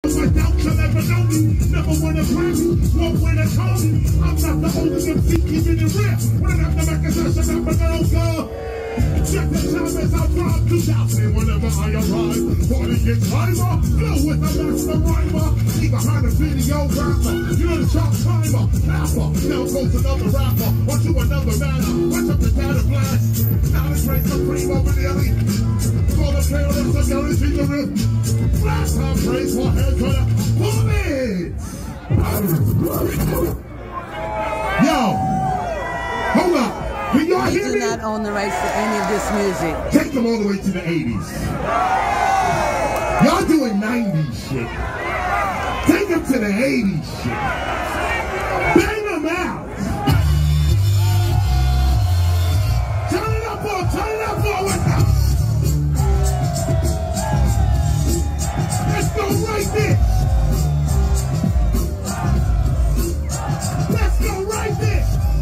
Without you'll never know me. Never win a Grammy, won't win a Tony. I'm not the only MC keeping it real. When I have to make a session, I'm a girl. Check the time as I drive 2000 whenever I arrive. Party gets timer, flow with a master rhymer. Leave behind a video rapper. You're the top timer, rapper. Now goes another rapper, or to another manner. Watch up the data blast. Now it's race supreme over the elite. Call the player, that's the guarantee the real. Last time praise for head cutter. Pull it! Yo! Hold up! Can y'all hear me? We do not own the rights to any of this music. Take them all the way to the 80s. Y'all doing 90s shit. Take them to the 80s shit. Bang them out. Turn it up for what's up. Let's go right there. Let's go right there.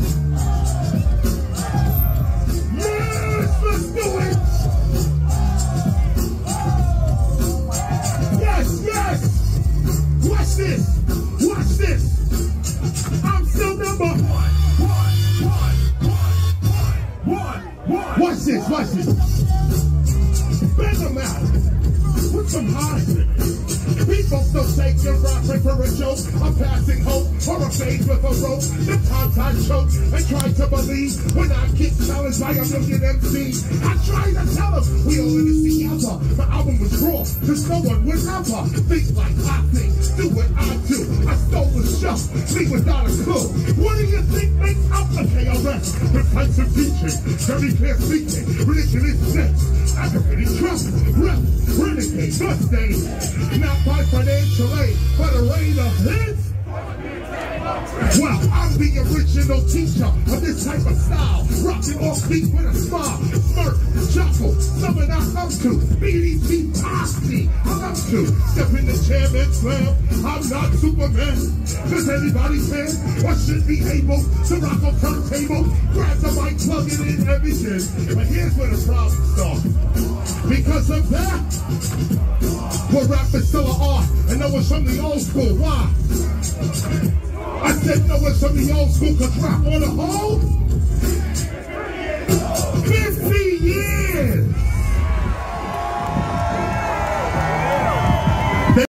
Let's do it! Yes, yes! Watch this! Watch this! I'm still number one. Watch this, watch this. Bang them out. Put some highs in it. People still take your rapping for a joke. I'm passing hope or a fade with a rope. The times I choke and try to believe when I get challenged by a million MCs. I try to tell them we all in this together. My album was raw, cause no one would ever think like I think. Do what I do. I stole the show, me without a clue. What do you think makes up the KRS? The types of teaching, very clear speaking, religion is sex, aggravating trust, rep, renegade, Mustang. Not by financial aid, but a rate of hits. Well, I'm the original teacher of this type of style. Rocking off beat with a smile, smirk, chuckle, something I love to. BDP posse, I love to. Step in the chairman's lab, I'm not Superman. Does anybody can or should be able to rock a turntable, grab the mic, plug it in, everything. But here's where the problem starts. Because of that, well, rap is still an art, and no one's from the old school. Why? I said no one's from the old school, cause rap on the whole